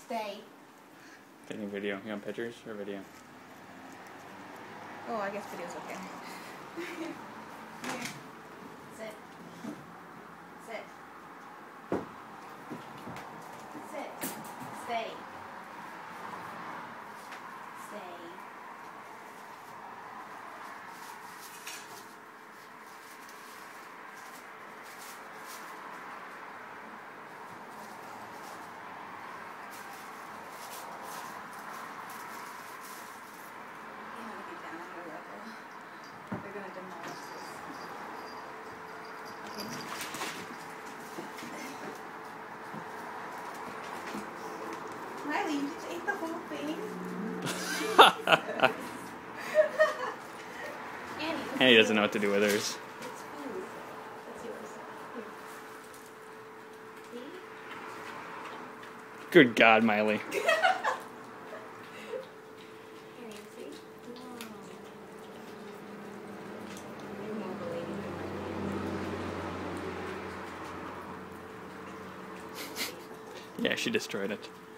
Stay. Taking video. You want pictures or video? Oh, I guess video's okay. Here. Sit. Sit. Sit. Stay. Stay. They're gonna demolish this. Okay. Maili, you just ate the whole thing? Annie doesn't know what to do with hers. It's food. That's yours. Here. See? Good God, Maili. Here, you see? You won't believe it. Yeah, she destroyed it.